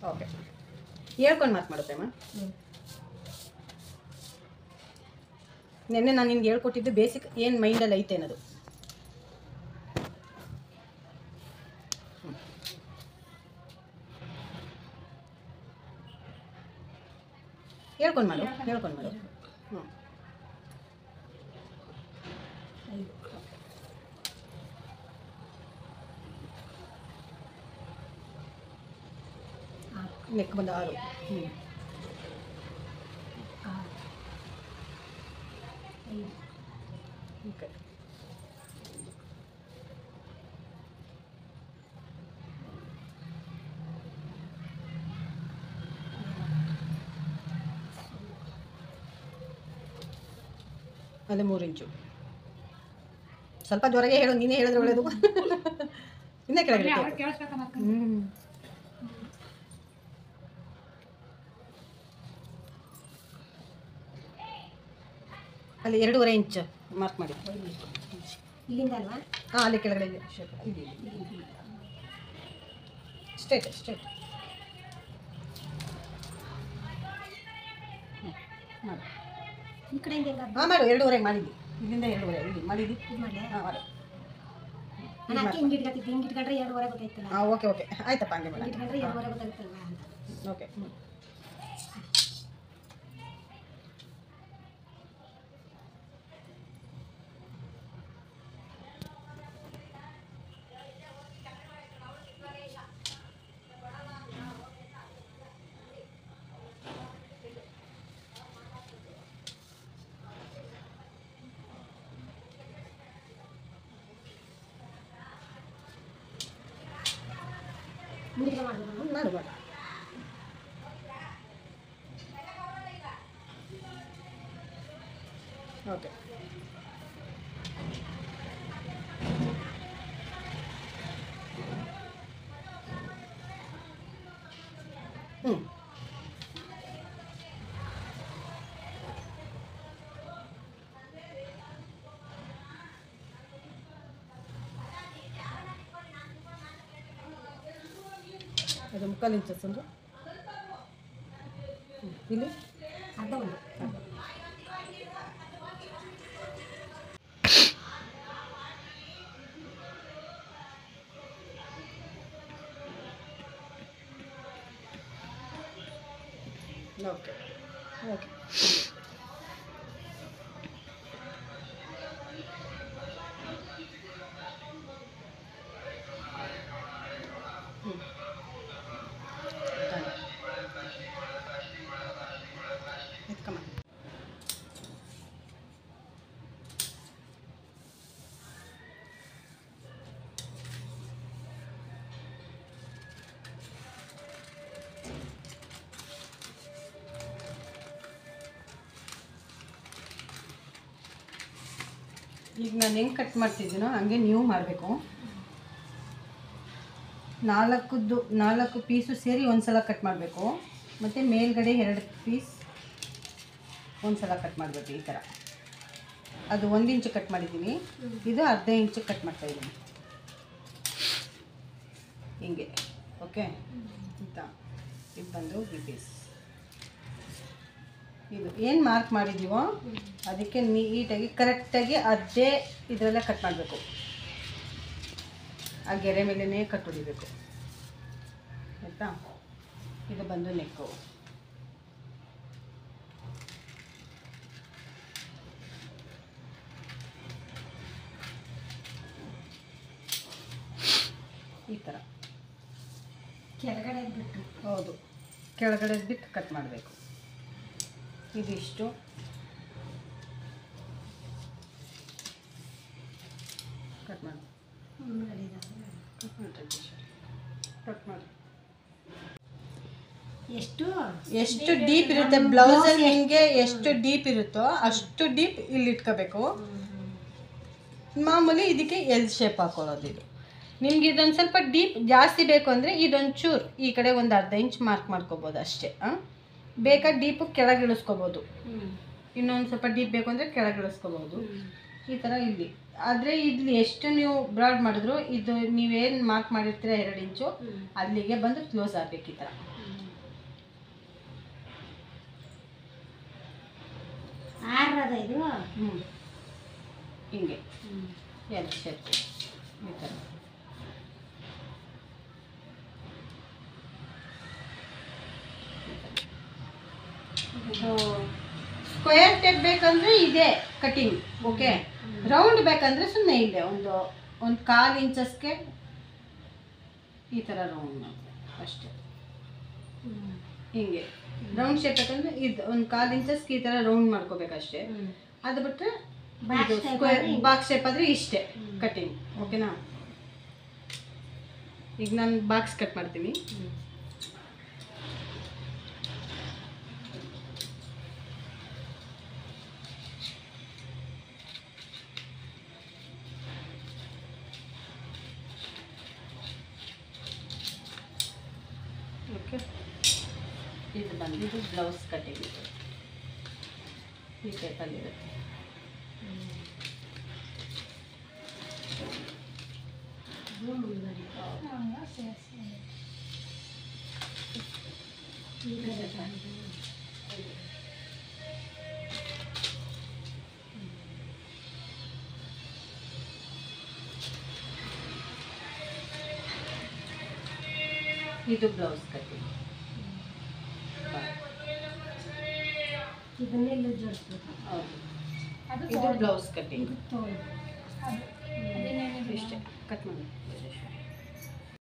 Okay, ಹೇಳ್ಕೊಂಡು ಮಾತು ಮಾಡುತ್ತೆ ಅಮ್ಮ. ನೆನ್ನೆ ನಾನು ನಿನ್ಗೆ ಹೇಳ್ಕೊಟ್ಟಿದ್ದು ಬೇಸಿಕ್ ಏನು ಮೈಂಡಲ್ಲಿ ಐತೆ ಅನ್ನೋದು. ಹೇಳ್ಕೊಂಡು ಮಾಡು. ಹ್ಞೂ, ನೆಕ್ ಬಂದು 6. ಹ್ಞೂ, ಓಕೆ. ಅದೇ 3 ಇಂಚು. ಸ್ವಲ್ಪ ಜೋರಾಗೆ ಹೇಳು, ನೀನೇ ಹೇಳಿದ್ರೆ ಒಳ್ಳೇದು. ಇನ್ನೇ ಕೆಳಗಡೆ. ಅಲ್ಲಿ 2.5 ಇಂಚ್ ಮಾರ್ಕ್ ಮಾಡಿ. ಇಲ್ಲಿಂದ ಅಲ್ವಾ? ಹಾಂ, ಅಲ್ಲಿ ಕೆಳಗಡೆ ಸ್ಟ್ರೇಟ್. ಮಾಡಿ. ಈ ಕಡೆಯಿಂದ ಹಾಂ ಮಾಡು. 2.5 ಮಾಡಿದ್ವಿ. ಇಲ್ಲಿಂದ 2.5 ಇಲ್ಲಿ ಮಾಡಿದ್ವಿ. ಹಾಂ ಮಾಡು. ಹಿಂಗೆ ಇಟ್ಕೊಂಡ್ರೆ 2.5 ಗೊತ್ತಾಯ್ತಲ್ಲ. ಹಾಂ, ಓಕೆ ಆಯ್ತಪ್ಪ, ಹಂಗೆ ಮಾಡಿ. ಇಟ್ಕೊಂಡ್ರೆ 2.5 ಗೊತ್ತಾಗುತ್ತಲ್ವಾ ಅಂತ. ಓಕೆ. ಮಾಡು. ಓಕೆ. ಹ್ಞೂ, ಅದು 3/4 ಇಂಚಸ್ ಅಂದ್ರೆ ಇಲ್ಲಿ ಅರ್ಧ ಒಂದು. ಓಕೆ. ಎತ್ಕಮ್ಮ. ಈಗ ನಾನು ಹೆಂಗೆ ಕಟ್ ಮಾಡ್ತಿದ್ದೀನೋ ಹಂಗೆ ನೀವು ಮಾಡಬೇಕು. 4 ಪೀಸು ಸೇರಿ ಒಂದ್ಸಲ ಕಟ್ ಮಾಡಬೇಕು. ಮತ್ತು ಮೇಲ್ಗಡೆ 2 ಪೀಸ್ ಒಂದ್ಸಲ ಕಟ್ ಮಾಡಬೇಕು. ಈ ಥರ ಅದು 1 ಇಂಚು ಕಟ್ ಮಾಡಿದ್ದೀನಿ. ಇದು ಅರ್ಧ ಇಂಚು ಕಟ್ ಮಾಡ್ತಾಯಿದ್ದೀನಿ ಹಿಂಗೆ. ಓಕೆ, ಅಂತ ಇದು ಬಂದು ಈ ಪೀಸ್. ಇದು ಏನು ಮಾರ್ಕ್ ಮಾಡಿದ್ದೀವೋ ಅದಕ್ಕೆ ನೀಟಾಗಿ ಕರೆಕ್ಟಾಗಿ ಅದೇ ಇದರಲ್ಲೇ ಕಟ್ ಮಾಡಬೇಕು. ಆ ಗೆರೆ ಮೇಲೇ ಕಟ್ ಹೊಡಿಬೇಕು, ಆಯಿತಾ? ಇದು ಬಂದು ನೆಕ್ಕು. ಈ ಥರ ಕೆಳಗಡೆ ಬಿಟ್ಟು, ಹೌದು, ಕೆಳಗಡೆ ಬಿಟ್ಟು ಕಟ್ ಮಾಡಬೇಕು. ಇದಿಷ್ಟು ಕಟ್ ಮಾಡಿ ಕಟ್ ಮಾಡಿ. ಎಷ್ಟು ಡೀಪ್ ಇರುತ್ತೆ ಬ್ಲೌಸಲ್ಲಿ, ನಿಮಗೆ ಎಷ್ಟು ಡೀಪ್ ಇರುತ್ತೋ ಅಷ್ಟು ಡೀಪ್ ಇಲ್ಲಿ ಇಟ್ಕೋಬೇಕು. ಮಾಮೂಲಿ ಇದಕ್ಕೆ ಎಲ್ ಶೇಪ್ ಹಾಕೊಳ್ಳೋದು. ಇದು ನಿಮ್ಗೆ ಇದೊಂದು ಸ್ವಲ್ಪ ಡೀಪ್ ಜಾಸ್ತಿ ಬೇಕು ಅಂದರೆ ಇದೊಂಚೂರು ಈ ಕಡೆ ಒಂದು ಅರ್ಧ ಇಂಚ್ ಮಾರ್ಕ್ ಮಾಡ್ಕೋಬೋದು ಅಷ್ಟೇ. ಬೇಕಾದ ಡೀಪು ಕೆಳಗೆ ಇಳಿಸ್ಕೋಬೋದು. ಇನ್ನೊಂದು ಸ್ವಲ್ಪ ಡೀಪ್ ಬೇಕು ಅಂದರೆ ಕೆಳಗೆ ಇಳಿಸ್ಕೋಬೋದು. ಈ ಥರ ಇಲ್ಲಿ. ಆದರೆ ಇಲ್ಲಿ ಎಷ್ಟು ನೀವು ಬ್ರಾಡ್ ಮಾಡಿದ್ರು ಇದು ನೀವೇನು ಮಾರ್ಕ್ ಮಾಡಿರ್ತೀರ 2 ಇಂಚು ಅಲ್ಲಿಗೆ ಬಂದು ಕ್ಲೋಸ್ ಆಗಬೇಕು. ಈ ಥರ ಇದು ಹ್ಞೂ ಹಿಂಗೆ ಎಲ್ ಶೇಪ್ ಈ ಥರ. ಸ್ಕ್ವೇರ್ ಟೇಪ್ ಬೇಕಂದ್ರೆ ಇದೆ ಕಟಿಂಗ್, ಓಕೆ. ರೌಂಡ್ ಬೇಕಂದ್ರೆ ಸುಮ್ಮನೆ ಇದೆ ಒಂದು 1/4 ಇಂಚಸ್ಗೆ ಈ ಥರ ರೌಂಡ್ ಮಾಡಿ ಅಷ್ಟೇ. ಹಿಂಗೆ ರೌಂಡ್ ಶೇಪ್ ಬೇಕಂದ್ರೆ ಇದು 1/4 ಇಂಚಸ್ಗೆ ಈ ಥರ ರೌಂಡ್ ಮಾಡ್ಕೋಬೇಕಷ್ಟೇ. ಅದು ಬಿಟ್ಟರೆ ಸ್ಕ್ವೇರ್ ಬಾಕ್ಸ್ ಶೇಪ್ ಆದರೆ ಇಷ್ಟೇ ಕಟಿಂಗ್, ಓಕೆನಾ. ಈಗ ನಾನು ಬಾಕ್ಸ್ ಕಟ್ ಮಾಡ್ತೀನಿ. ಓಕೆ, ಇದು ಬಂದಿದ್ದು ಬ್ಲೌಸ್ ಕಟಿಂಗ್ ಈ ಟೈಪಲ್ಲಿರುತ್ತೆ. ಇದು ಬ್ಲೌಸ್ ಕಟಿಂಗ್. ಇದನ್ನೆಲ್ಲ ಜೋಡಿಸ್ಬೇಕು. ಹೌದು, ಇದು ಬ್ಲೌಸ್ ಕಟಿಂಗ್ ತೋಳು ಇಷ್ಟೇ. ಕಟ್ ಮಾಡಿ.